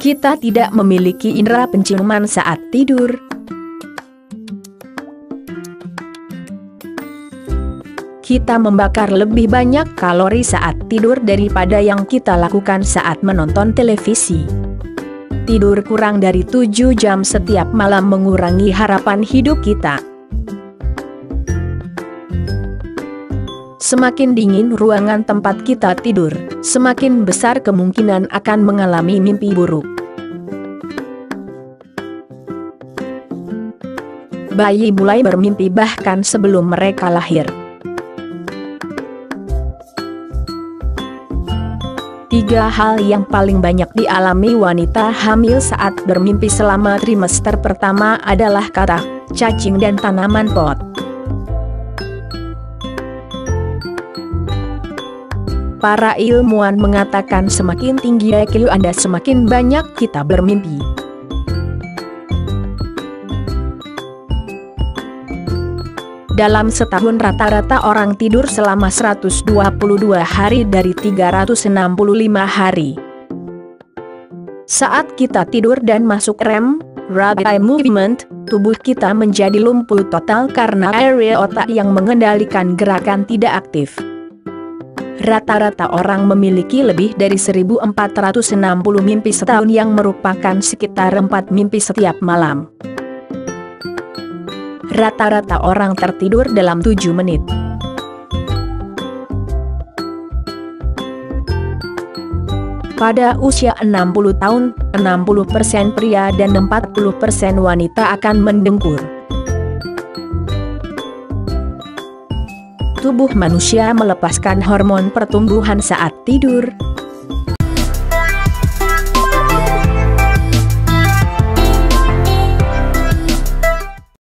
Kita tidak memiliki indera penciuman saat tidur. Kita membakar lebih banyak kalori saat tidur daripada yang kita lakukan saat menonton televisi. Tidur kurang dari 7 jam setiap malam mengurangi harapan hidup kita. Semakin dingin ruangan tempat kita tidur, semakin besar kemungkinan akan mengalami mimpi buruk. Bayi mulai bermimpi bahkan sebelum mereka lahir. 3 hal yang paling banyak dialami wanita hamil saat bermimpi selama trimester pertama adalah katak, cacing dan tanaman pot. Para ilmuwan mengatakan semakin tinggi IQ Anda semakin banyak kita bermimpi. Dalam setahun rata-rata orang tidur selama 122 hari dari 365 hari. Saat kita tidur dan masuk REM, rapid eye movement, tubuh kita menjadi lumpuh total karena area otak yang mengendalikan gerakan tidak aktif. Rata-rata orang memiliki lebih dari 1460 mimpi setahun yang merupakan sekitar 4 mimpi setiap malam. Rata-rata orang tertidur dalam 7 menit. Pada usia 60 tahun, 60% pria dan 40% wanita akan mendengkur. Tubuh manusia melepaskan hormon pertumbuhan saat tidur,